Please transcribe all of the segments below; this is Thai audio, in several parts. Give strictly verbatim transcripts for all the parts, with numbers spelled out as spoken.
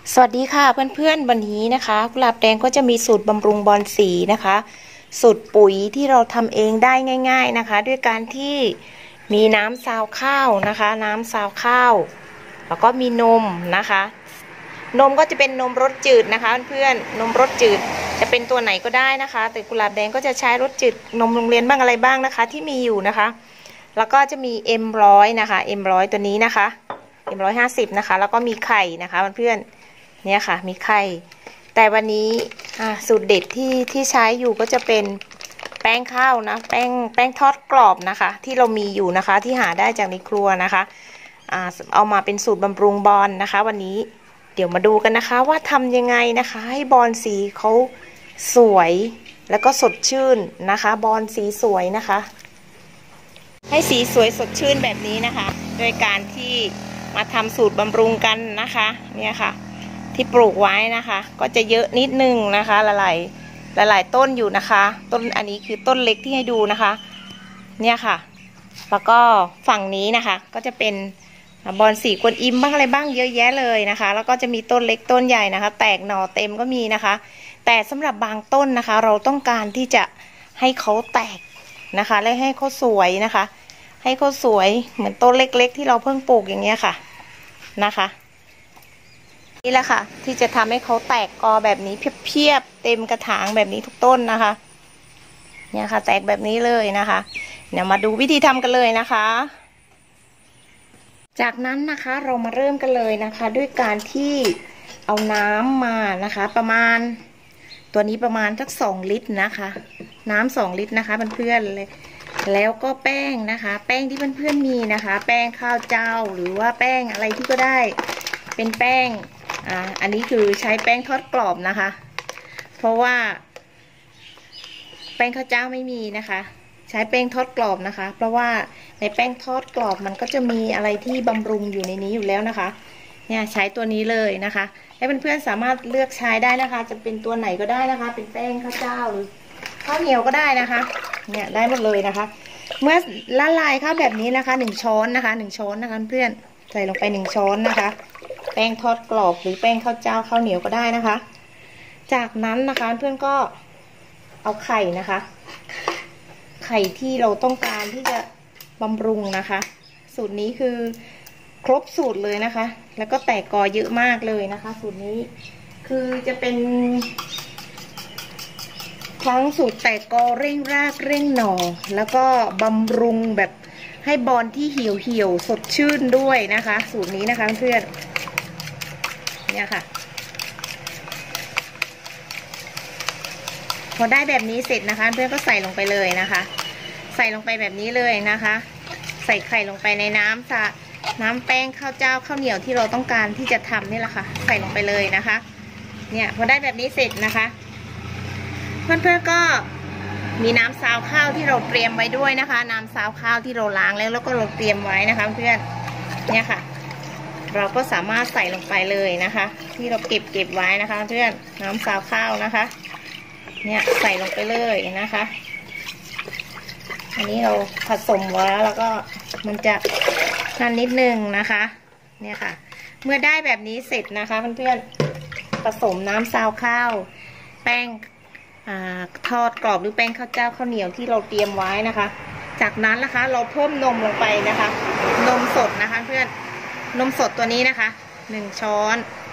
สวัสดีค่ะเพื่อนๆวันนี้นะคะกุหลาบแดงก็จะมีสูตรบำรุงบอนสีนะคะสูตรปุ๋ยที่เราทำเองได้ง่ายๆนะคะด้วยการที่มีน้ำซาวข้าวนะคะน้ำซาวข้าวแล้วก็มีนมนะคะนมก็จะเป็นนมรสจืดนะคะเพื่อนๆนมรสจืดจะเป็นตัวไหนก็ได้นะคะแต่กุหลาบแดงก็จะใช้รสจืดนมโรงเรียนบ้างอะไรบ้างนะคะที่มีอยู่นะคะแล้วก็จะมี เอ็ม ร้อย นะคะ เอ็ม ร้อย ตัวนี้นะคะ เอ็ม ร้อยห้าสิบ นะคะแล้วก็มีไข่นะคะเพื่อนๆเนี่ยค่ะมีไข่แต่วันนี้สูตรเด็ดที่ที่ใช้อยู่ก็จะเป็นแป้งข้าวนะแป้งแป้งทอดกรอบนะคะที่เรามีอยู่นะคะที่หาได้จากในครัวนะคะอ่าเอามาเป็นสูตรบำรุงบอนนะคะวันนี้เดี๋ยวมาดูกันนะคะว่าทำยังไงนะคะให้บอนสีเขาสวยแล้วก็สดชื่นนะคะบอนสีสวยนะคะให้สีสวยสดชื่นแบบนี้นะคะโดยการที่มาทำสูตรบำรุงกันนะคะเนี่ยค่ะที่ปลูกไว้นะคะก็จะเยอะนิดนึงนะคะหลายๆหลายๆต้นอยู่นะคะต้นอันนี้คือต้นเล็กที่ให้ดูนะคะเนี่ยค่ะแล้วก็ฝั่งนี้นะคะก็จะเป็นบอนสีกวนอิมบ้างอะไรบ้างเยอะแยะเลยนะคะแล้วก็จะมีต้นเล็กต้นใหญ่นะคะแตกหน่อเต็มก็มีนะคะแต่สำหรับบางต้นนะคะเราต้องการที่จะให้เขาแตกนะคะและให้เขาสวยนะคะให้เขาสวยเหมือนต้นเล็กๆที่เราเพิ่งปลูกอย่างเงี้ยค่ะนะคะนี่แหละค่ะที่จะทำให้เขาแตกกอแบบนี้เพียบๆเต็มกระถางแบบนี้ทุกต้นนะคะเนี่ยค่ะแตกแบบนี้เลยนะคะเดี๋ยวมาดูวิธีทำกันเลยนะคะจากนั้นนะคะเรามาเริ่มกันเลยนะคะด้วยการที่เอาน้ำมานะคะประมาณตัวนี้ประมาณสักสองลิตรนะคะน้ำสองลิตรนะคะเพื่อนๆเลยแล้วก็แป้งนะคะแป้งที่เพื่อนๆมีนะคะแป้งข้าวเจ้าหรือว่าแป้งอะไรที่ก็ได้เป็นแป้งอ่าอันนี้คือใช้แป้งทอดกรอบนะคะเพราะว่าแป้งข้าวเจ้าไม่มีนะคะใช้แป้งทอดกรอบนะคะเพราะว่าในแป้งทอดกรอบมันก็จะมีอะไรที่บำรุงอยู่ในนี้อยู่แล้วนะคะเนี่ยใช้ตัวนี้เลยนะคะให้เพื่อนๆสามารถเลือกใช้ได้นะคะจะเป็นตัวไหนก็ได้นะคะเป็นแป้งข้าวเจ้าหรือข้าวเหนียวก็ได้นะคะเนี่ยได้หมดเลยนะคะเมื่อละลายข้าวแบบนี้นะคะหนึ่งช้อนนะคะหนึ่งช้อนนะคะเพื่อนใส่ลงไปหนึ่งช้อนนะคะแป้งทอดกรอบหรือแป้งข้าวเจ้าข้าวเหนียวก็ได้นะคะจากนั้นนะคะเพื่อนก็เอาไข่นะคะไข่ที่เราต้องการที่จะบำรุงนะคะสูตรนี้คือครบสูตรเลยนะคะแล้วก็แตกกอเยอะมากเลยนะคะสูตรนี้คือจะเป็นทั้งสูตรแตกกอเร่งรากเร่งหน่อแล้วก็บำรุงแบบให้บอนที่เหี่ยวเหี่ยวสดชื่นด้วยนะคะสูตรนี้นะคะเพื่อนเนี่ยค่ะพอได้แบบนี้เสร็จนะคะเพื่อนก็ใส่ลงไปเลยนะคะใส่ลงไปแบบนี้เลยนะคะใส่ไข่ลงไปในน้ำสะน้ำแป้งข้าวเจ้าข้าวเหนียวที่เราต้องการที่จะทำนี่แหละค่ะใส่ลงไปเลยนะคะเนี่ยพอได้แบบนี้เสร็จนะคะเพื่อนๆก็มีน้ำซาวข้าวที่เราเตรียมไว้ด้วยนะคะน้ำซาวข้าวที่เราล้างแล้วแล้วก็เราเตรียมไว้นะคะเพื่อนเนี่ยค่ะเราก็สามารถใส่ลงไปเลยนะคะที่เราเก็บเก็บไว้นะคะเพื่อนน้ำซาวข้าวนะคะเนี่ยใส่ลงไปเลยนะคะอันนี้เราผสมไว้แล้วก็มันจะนั่นนิดนึงนะคะเนี่ยค่ะเมื่อได้แบบนี้เสร็จนะคะเพื่อนๆผสมน้ำซาวข้าวแป้งทอดกรอบหรือแป้งข้าวเจ้าข้าวเหนียวที่เราเตรียมไว้นะคะจากนั้นนะคะเราเพิ่มนมลงไปนะคะนมสดนะคะเพื่อนนมสดตัวนี้นะคะหนึ่งช้อน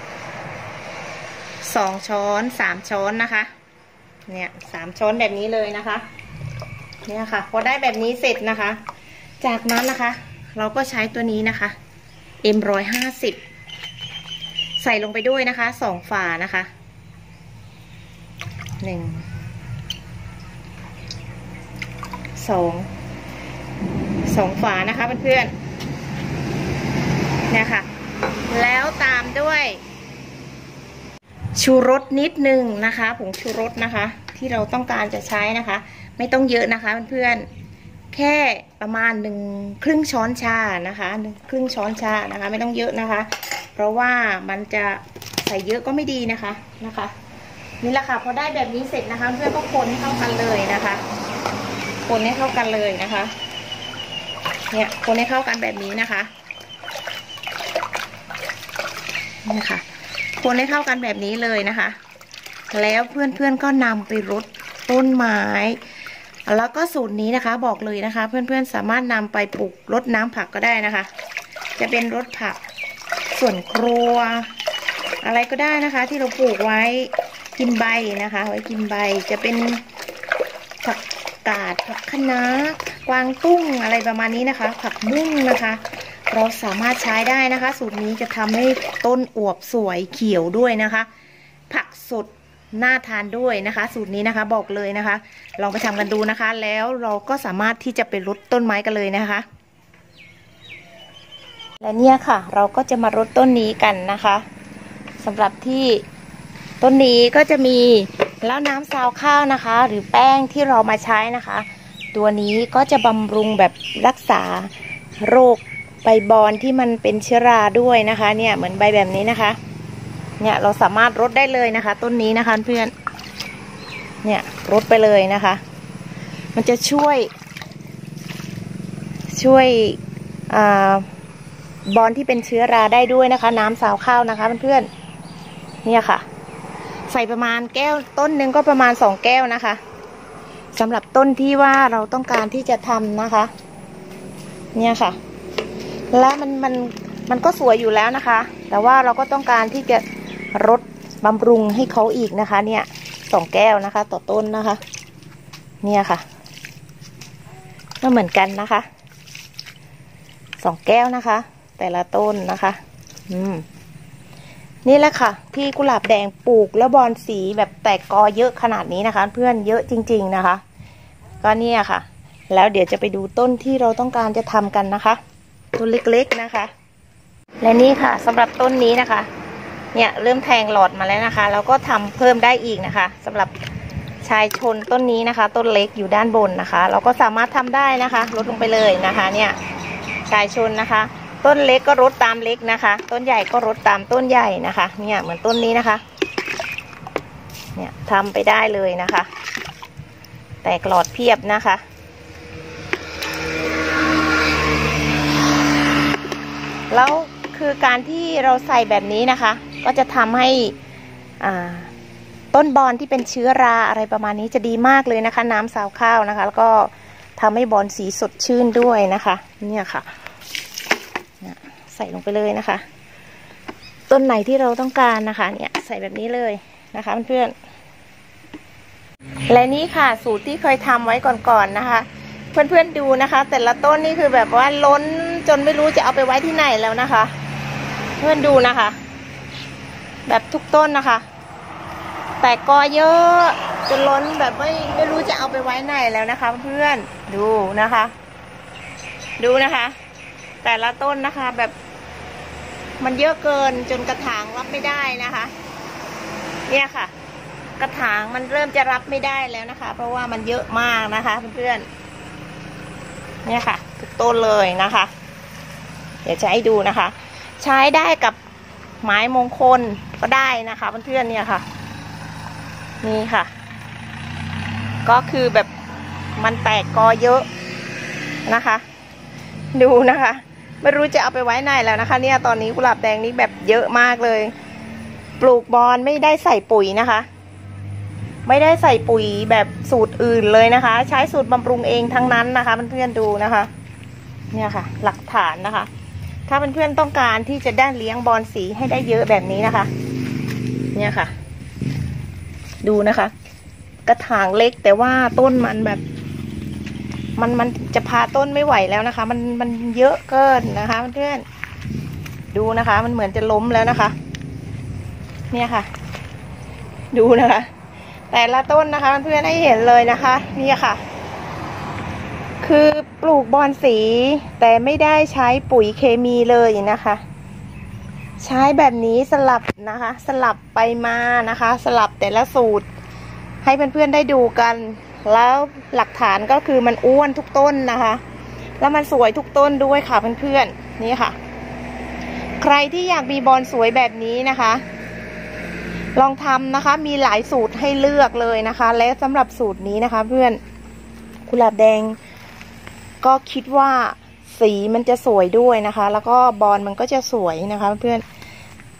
สองช้อนสามช้อนนะคะเนี่ยสามช้อนแบบนี้เลยนะคะเนี่ยค่ะพอได้แบบนี้เสร็จนะคะจากนั้นนะคะเราก็ใช้ตัวนี้นะคะ เอ็ม ร้อยห้าสิบ ใส่ลงไปด้วยนะคะสองฝานะคะหนึ่งสองสองฝานะคะเพื่อนๆเนี่ยค่ะแล้วตามด้วยชูรสนิดนึงนะคะผงชูรสนะคะที่เราต้องการจะใช้นะคะไม่ต้องเยอะนะคะเพื่อนๆแค่ประมาณหนึ่งครึ่งช้อนชานะคะหนึ่งครึ่งช้อนชานะคะไม่ต้องเยอะนะคะเพราะว่ามันจะใส่เยอะก็ไม่ดีนะคะนะคะนี่แหละค่ะพอได้แบบนี้เสร็จนะคะเพื่อนก็คนให้เข้ากันเลยนะคะคนให้เข้ากันเลยนะคะเนี่ยคนให้เข้ากันแบบนี้นะคะนี่ค่ะคนให้เข้ากันแบบนี้เลยนะคะแล้วเพื่อนๆก็นำไปรดต้นไม้แล้วก็สูตรนี้นะคะบอกเลยนะคะเพื่อนๆสามารถนำไปปลูกรดน้ำผักก็ได้นะคะจะเป็นรดผักส่วนครัวอะไรก็ได้นะคะที่เราปลูกไว้กินใบนะคะไว้กินใบจะเป็นผักกาดผักคะน้ากวางตุ้งอะไรประมาณนี้นะคะผักบุ้งนะคะเราสามารถใช้ได้นะคะสูตรนี้จะทำให้ต้นอวบสวยเขียวด้วยนะคะผักสดน่าทานด้วยนะคะสูตรนี้นะคะบอกเลยนะคะลองไปทำกันดูนะคะแล้วเราก็สามารถที่จะไปรดต้นไม้กันเลยนะคะและเนี่ยค่ะเราก็จะมารดต้นนี้กันนะคะสำหรับที่ต้นนี้ก็จะมีแล้วน้ำซาวข้าวนะคะหรือแป้งที่เรามาใช้นะคะตัวนี้ก็จะบำรุงแบบรักษาโรคใบบอนที่มันเป็นเชื้อราด้วยนะคะเนี่ยเหมือนใบแบบนี้นะคะเนี่ยเราสามารถรดได้เลยนะคะต้นนี้นะคะเพื่อนเนี่ยรดไปเลยนะคะมันจะช่วยช่วยอ่าบอนที่เป็นเชื้อราได้ด้วยนะคะน้ำซาวข้าวนะคะเพื่อนๆเนี่ยค่ะใส่ประมาณแก้วต้นหนึ่งก็ประมาณสองแก้วนะคะสำหรับต้นที่ว่าเราต้องการที่จะทำนะคะเนี่ยค่ะและมันมันมันก็สวยอยู่แล้วนะคะแต่ว่าเราก็ต้องการที่จะรดบำรุงให้เขาอีกนะคะเนี่ยสองแก้วนะคะต่อต้นนะคะเนี่ยค่ะก็เหมือนกันนะคะสองแก้วนะคะแต่ละต้นนะคะอืมนี่แหละค่ะที่กุหลาบแดงปลูกแล้วบอนสีแบบแตกกอเยอะขนาดนี้นะคะเพื่อนเยอะจริงๆนะคะก็เนี่ยค่ะแล้วเดี๋ยวจะไปดูต้นที่เราต้องการจะทำกันนะคะต้นเล็กๆนะคะและนี่ค่ะสำหรับต้นนี้นะคะเนี่ยเริ่มแทงหลอดมาแล้วนะคะแล้วก็ทำเพิ่มได้อีกนะคะสำหรับชายชนต้นนี้นะคะต้นเล็กอยู่ด้านบนนะคะเราก็สามารถทำได้นะคะลดลงไปเลยนะคะเนี่ยชายชนนะคะต้นเล็กก็รดตามเล็กนะคะต้นใหญ่ก็รดตามต้นใหญ่นะคะเนี่ยเหมือนต้นนี้นะคะเนี่ยทำไปได้เลยนะคะแตกหลอดเพียบนะคะแล้วคือการที่เราใส่แบบนี้นะคะก็จะทำให้อ่าต้นบอนที่เป็นเชื้อราอะไรประมาณนี้จะดีมากเลยนะคะน้ำซาวข้าวนะคะแล้วก็ทำให้บอนสีสดชื่นด้วยนะคะเนี่ยค่ะใส่ลงไปเลยนะคะต้นไหนที่เราต้องการนะคะเนี่ยใส่แบบนี้เลยนะคะเพื่อนๆและนี่ค่ะสูตรที่เคยทำไว้ก่อนๆนะคะเพื่อนๆดูนะคะแต่ละต้นนี่คือแบบว่าล้นจนไม่รู้จะเอาไปไว้ที่ไหนแล้วนะคะเพื่อนดูนะคะแบบทุกต้นนะคะแต่กอเยอะจนล้นแบบไม่ไม่รู้จะเอาไปไว้ไหนแล้วนะคะเพื่อนดูนะคะดูนะคะแต่ละต้นนะคะแบบมันเยอะเกินจนกระถางรับไม่ได้นะคะเนี่ยค่ะกระถางมันเริ่มจะรับไม่ได้แล้วนะคะเพราะว่ามันเยอะมากนะคะเพื่อนๆเนี่ยค่ะทุกต้นเลยนะคะเดี๋ยวจะให้ดูนะคะใช้ได้กับไม้มงคลก็ได้นะคะเพื่อนๆเนี่ยค่ะนี่ค่ะก็คือแบบมันแตกกอเยอะนะคะดูนะคะไม่รู้จะเอาไปไว้ไหนแล้วนะคะเนี่ยตอนนี้กุหลาบแดงนี้แบบเยอะมากเลยปลูกบอนไม่ได้ใส่ปุ๋ยนะคะไม่ได้ใส่ปุ๋ยแบบสูตรอื่นเลยนะคะใช้สูตรบำรุงเองทั้งนั้นนะคะเพื่อนๆดูนะคะเนี่ยค่ะหลักฐานนะคะถ้าเพื่อนๆต้องการที่จะได้เลี้ยงบอนสีให้ได้เยอะแบบนี้นะคะเนี่ยค่ะดูนะคะกระถางเล็กแต่ว่าต้นมันแบบมันมันจะพาต้นไม่ไหวแล้วนะคะมันมันเยอะเกินนะคะเพื่อนดูนะคะมันเหมือนจะล้มแล้วนะคะเนี่ยค่ะดูนะคะแต่ละต้นนะคะเพื่อนให้เห็นเลยนะคะนี่ค่ะคือปลูกบอนสีแต่ไม่ได้ใช้ปุ๋ยเคมีเลยนะคะใช้แบบนี้สลับนะคะสลับไปมานะคะสลับแต่ละสูตรให้เพื่อนๆได้ดูกันแล้วหลักฐานก็คือมันอ้วนทุกต้นนะคะแล้วมันสวยทุกต้นด้วยค่ะเพื่อนๆนี่ค่ะใครที่อยากมีบอนสวยแบบนี้นะคะลองทำนะคะมีหลายสูตรให้เลือกเลยนะคะและสำหรับสูตรนี้นะคะเพื่อนกุหลาบแดงก็คิดว่าสีมันจะสวยด้วยนะคะแล้วก็บอนมันก็จะสวยนะคะเพื่อน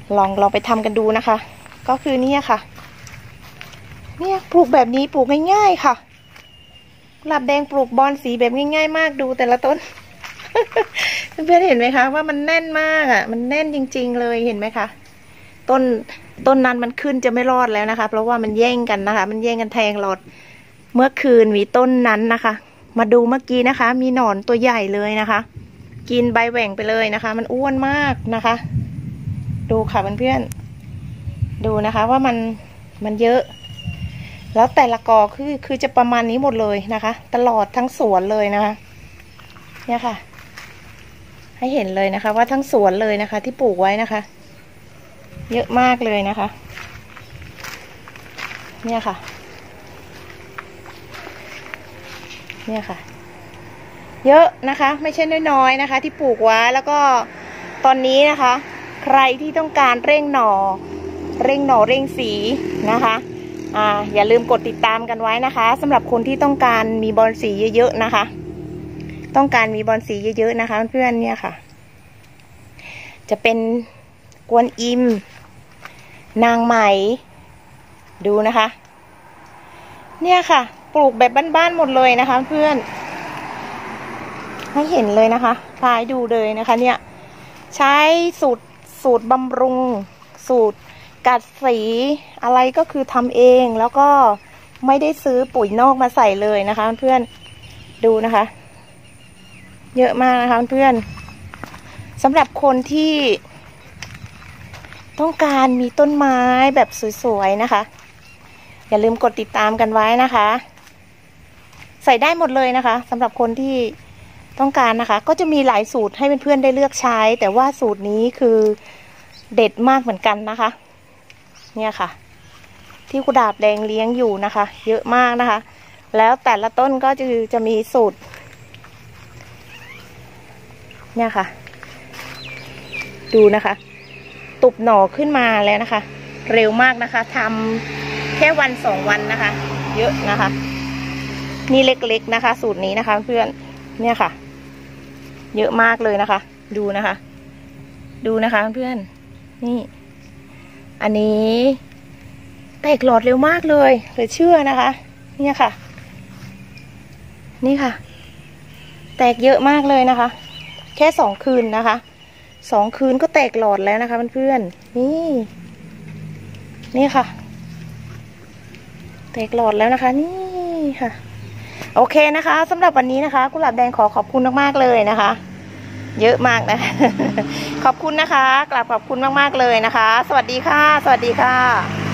ลองลองไปทำกันดูนะคะ ก็คือเนี่ยค่ะเนี่ยปลูกแบบนี้ปลูกง่ายๆค่ะกุหลาบแดงปลูกบอนสีแบบง่ายๆมากดูแต่ละต้น เพื่อนๆเห็นไหมคะว่ามันแน่นมากอ่ะมันแน่นจริงๆเลยเห็นไหมคะต้นต้นนั้นมันขึ้นจะไม่รอดแล้วนะคะเพราะว่ามันแย่งกันนะคะมันแย่งกันแทงหลอดเมื่อคืนมีต้นนั้นนะคะมาดูเมื่อกี้นะคะ มีหนอนตัวใหญ่เลยนะคะ กินใบแหว่งไปเลยนะคะ มันอ้วนมากนะคะ ดูค่ะเพื่อนๆดูนะคะว่ามันมันเยอะแล้วแต่ละกอคือคือจะประมาณนี้หมดเลยนะคะตลอดทั้งสวนเลยนะคะเนี่ยค่ะให้เห็นเลยนะคะว่าทั้งสวนเลยนะคะที่ปลูกไว้นะคะเยอะมากเลยนะคะเนี่ยค่ะเนี่ยค่ะเยอะนะคะไม่ใช่น้อยๆนะคะที่ปลูกไว้แล้วก็ตอนนี้นะคะใครที่ต้องการเร่งหน่อเร่งหน่อเร่งสีนะคะอ่าอย่าลืมกดติดตามกันไว้นะคะสำหรับคนที่ต้องการมีบอนสีเยอะๆนะคะต้องการมีบอนสีเยอะๆนะคะเพื่อนๆเนี่ยค่ะจะเป็นกวนอิมนางไหมดูนะคะเนี่ยค่ะปลูกแบบบ้านๆหมดเลยนะคะเพื่อนให้เห็นเลยนะคะพายดูเลยนะคะเนี่ยใช้สูตรสูตรบำรุงสูตรกัดสีอะไรก็คือทำเองแล้วก็ไม่ได้ซื้อปุ๋ยนอกมาใส่เลยนะคะเพื่อนดูนะคะเยอะมากนะคะเพื่อนสำหรับคนที่ต้องการมีต้นไม้แบบสวยๆนะคะอย่าลืมกดติดตามกันไว้นะคะใส่ได้หมดเลยนะคะสำหรับคนที่ต้องการนะคะก็จะมีหลายสูตรให้เพื่อนๆได้เลือกใช้แต่ว่าสูตรนี้คือเด็ดมากเหมือนกันนะคะเนี่ยค่ะที่กุหลาบแดงเลี้ยงอยู่นะคะเยอะมากนะคะแล้วแต่ละต้นก็จะจะมีสูตรเนี่ยค่ะดูนะคะตุบหน่อขึ้นมาแล้วนะคะเร็วมากนะคะทำแค่วันสองวันนะคะเยอะนะคะนี่เล็กๆนะคะสูตรนี้นะคะเพื่อนเนี่ยค่ะเยอะมากเลยนะคะดูนะคะดูนะคะเพื่อนนี่อันนี้แตกหลอดเร็วมากเลยเหลือเชื่อนะคะเนี่ยค่ะนี่ค่ะแตกเยอะมากเลยนะคะแค่สองคืนนะคะสองคืนก็แตกหลอดแล้วนะคะเพื่อนๆนี่นี่ค่ะแตกหลอดแล้วนะคะนี่ค่ะโอเคนะคะสำหรับวันนี้นะคะกุหลาบแดงขอขอบคุณมากๆเลยนะคะเยอะมากนะ ขอบคุณนะคะกราบขอบคุณมากๆเลยนะคะสวัสดีค่ะสวัสดีค่ะ